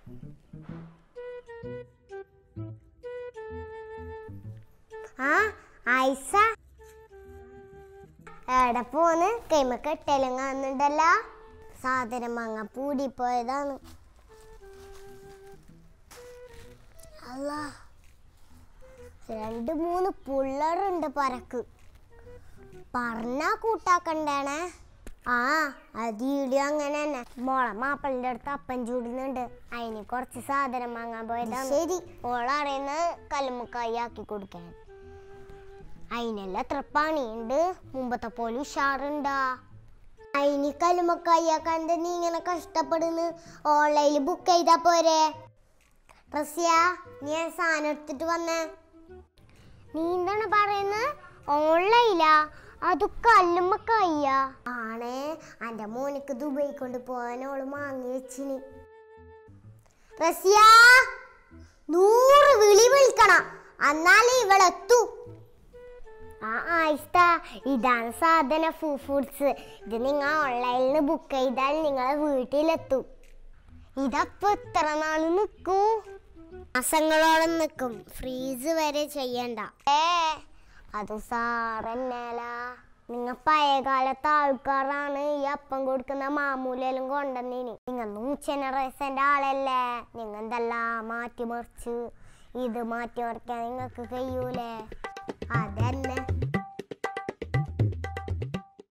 ആ ഐസ എവിടെ പോന്ന് കൈമക്ക് ഇട്ടലും കാണുന്നുണ്ടല്ലോ. സാധനം വാങ്ങ പൂടിപ്പോയതാണ്. അല്ല 2-3 പിള്ളേരുണ്ട് പരക്ക്. പറഞ്ഞാ കൂട്ടാക്കണ്ടേണേ. ആ അത് വീഡിയോ അങ്ങനെ തന്നെ. മോളെ മാപ്പിളിന്റെ അടുത്ത് അപ്പം ചൂടുന്നുണ്ട്. അതിന് കുറച്ച് സാധനം വാങ്ങാൻ പോയതാണ്. ശരി, മോളറിയുന്ന കല്ലുമ്മക്കായി ആക്കി കൊടുക്കാൻ. അതിനെല്ലാം എത്ര പണിയുണ്ട്. മുമ്പത്തെ പോലെ ഉഷാറുണ്ടാ. അതിന് കല്ലുമ്മക്കായി ആക്കാൻ നീ ഇങ്ങനെ കഷ്ടപ്പെടുന്നു. ഓൺലൈനിൽ ബുക്ക് ചെയ്താ പോരെ. റസിയ, നീ സാധനം എടുത്തിട്ട് വന്നേ. നീ എന്താണ് പറയുന്നത്? ഓൺലൈനാ? അത് കല്ലുമ്മക്കായ്യാ? ആണേ, എൻ്റെ മോനിക്ക് ദുബായി കൊണ്ട് പോകാനോള് വാങ്ങി വെച്ചിന്. റസിയ, 100 വിളി വിളിക്കണം, എന്നാലേ ഇവളെത്തു. ആയിസ്ത, ഇതാണ് സാധന ഫുഡ്സ്. ഇത് നിങ്ങൾ ഓൺലൈനിൽ നിന്ന് ബുക്ക് ചെയ്താൽ നിങ്ങളെ വീട്ടിലെത്തും. ഇതപ്പോ എത്ര നാള് നിൽക്കൂ? മാസങ്ങളോളം നിൽക്കും. ഫ്രീസ് വരെ ചെയ്യണ്ട. അത് സാറന്നല്ല. നിങ്ങൾ പഴയകാലത്തെ ആൾക്കാരാണ് ഈ അപ്പം കൊടുക്കുന്ന മാമൂലെല്ലാം കൊണ്ടുവന്നീന്. നിങ്ങൾ ന്യൂ ജനറേഷൻ്റെ ആളല്ലേ. നിങ്ങൾ എന്തെല്ലാം മാറ്റിമറിച്ച് ഇത് മാറ്റിമറിക്കാൻ നിങ്ങൾക്ക് കഴിയൂലേ? അതന്നെ.